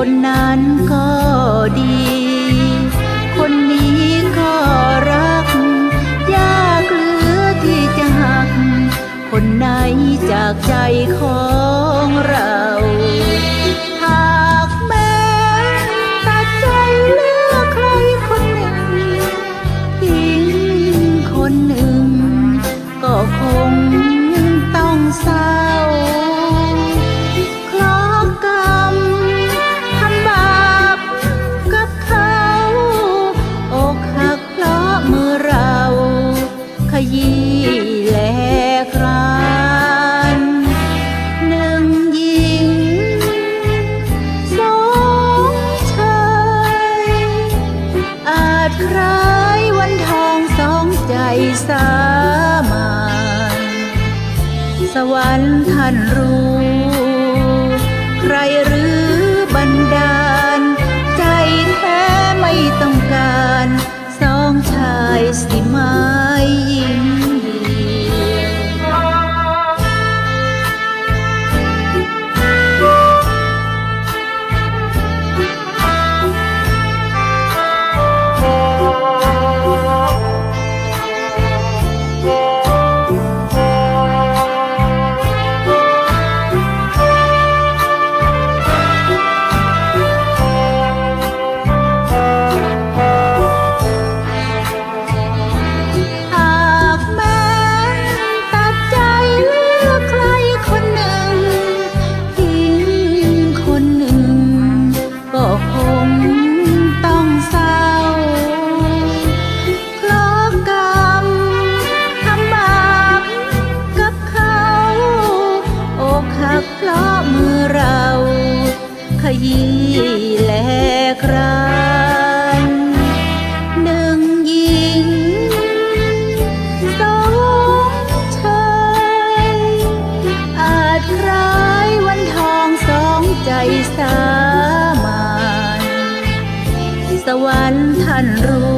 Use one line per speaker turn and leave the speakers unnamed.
คนนั้นก็ดีคนนี้ก็รักยากเหลือที่จะหักคนไหนจากใจของเราหากแม้ตัดใจเลือกใครคนหนึ่งทิ้งคนหนึ่งก็คงต้องเศร้าเคราะห์กรรมทำบาปกับเขาอกหักเพราะมือเราขยี้แลกรานหนึ่งหญิงสองชายอาจคล้ายวันทองสองใจสามานสวรรค์ท่านรู้ใครหรือบันดาลใจแท้ไม่ต้องการสองชายสิไม้หญิงเพราะมือเราขยี้แลกรานหนึ่งหญิงสองชายอาจคล้ายวันทองสองใจสามานสวรรค์ท่านรู้